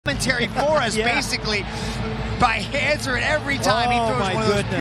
Commentary for us, basically, by answering every time he throws one of those